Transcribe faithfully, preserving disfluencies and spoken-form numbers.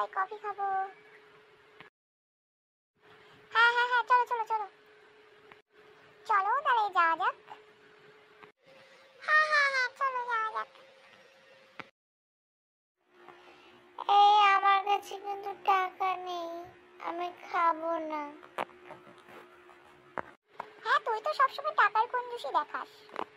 Coffee খাবো। হ্যাঁ হ্যাঁ হ্যাঁ চলো চলো চলো চলো তাহলে যাওয়া যাক। হ্যাঁ হ্যাঁ হ্যাঁ চলো যাওয়া যাক। এই আমার কাছে কিন্তু টাকা নেই, আমি খাবো না। হ্যাঁ তুই তো সবসময় টাকার কঞ্জুসি দেখাস।